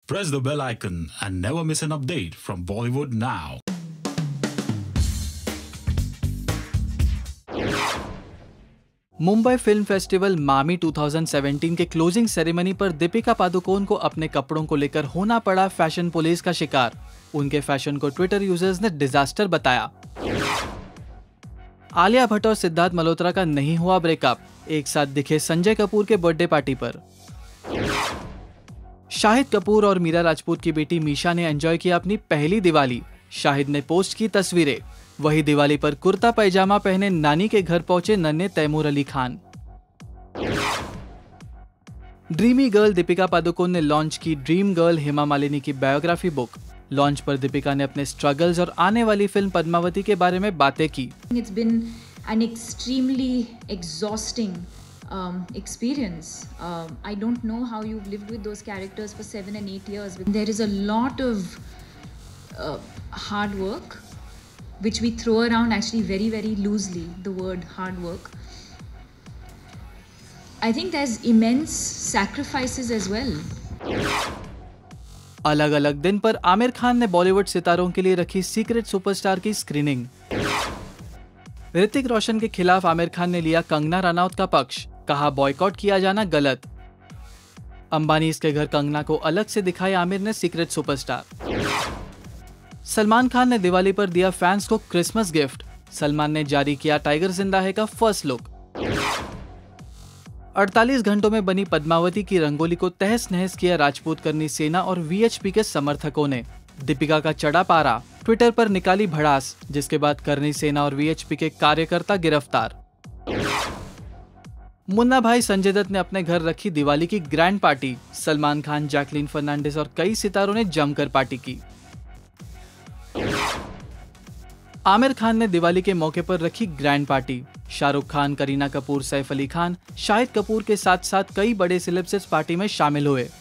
Press the bell icon and never miss an update from Bollywood now. Mumbai film festival MAMI 2017 के closing ceremony पर दीपिका पादुकोण को अपने कपड़ों को लेकर होना पड़ा फैशन पुलिस का शिकार। उनके फैशन को ट्विटर यूजर्स ने डिजास्टर बताया। आलिया भट्ट और सिद्धार्थ मल्होत्रा का नहीं हुआ ब्रेकअप, एक साथ दिखे संजय कपूर के बर्थडे पार्टी पर। शाहिद कपूर और मीरा राजपूत की बेटी मीशा ने एंजॉय किया अपनी पहली दिवाली। शाहिद ने पोस्ट की तस्वीरें। वही दिवाली पर कुर्ता पैजामा पहने नानी के घर पहुंचे नन्हे तैमूर अली खान। ड्रीमी गर्ल दीपिका पादुकोण ने लॉन्च की ड्रीम गर्ल हेमा मालिनी की बायोग्राफी बुक। लॉन्च पर दीपिका ने अपने स्ट्रगल्स और आने वाली फिल्म पद्मावती के बारे में बातें की। It's been an extremely exhausting experience. I don't know how you've lived with those characters for 7 and 8 years. There is a lot of hard work, which we throw around actually very, very loosely, the word hard work. I think there's immense sacrifices as well. अलग अलग दिन पर आमिर खान ने बॉलीवुड सितारों के लिए रखी secret superstar की स्क्रीनिंग। ऋतिक रोशन के खिलाफ आमिर खान ने लिया कंगना रनौत का पक्ष, कहा बॉयकॉट किया जाना गलत। अंबानी के घर कंगना को अलग से दिखाई आमिर ने सीक्रेट सुपरस्टार। सलमान खान ने दिवाली पर दिया फैंस को क्रिसमस गिफ्ट। सलमान ने जारी किया टाइगर जिंदा है का फर्स्ट लुक। 48 घंटों में बनी पद्मावती की रंगोली को तहस नहस किया राजपूत करनी सेना और वीएचपी के समर्थकों ने। दीपिका का चढ़ा पारा, ट्विटर पर निकाली भड़ास, जिसके बाद करनी सेना और वीएचपी के कार्यकर्ता गिरफ्तार। मुन्ना भाई संजय दत्त ने अपने घर रखी दिवाली की grand party. Salman Khan, Jacqueline Fernandez और कई सितारों ने जमकर पार्टी की। आमिर खान ने दिवाली के मौके पर रखी ग्रैंड पार्टी। शाहरुख खान, करीना कपूर, सैफ अली खान, शाहिद कपूर के साथ साथ कई बड़े सेलिब्रिटीज पार्टी में शामिल हुए।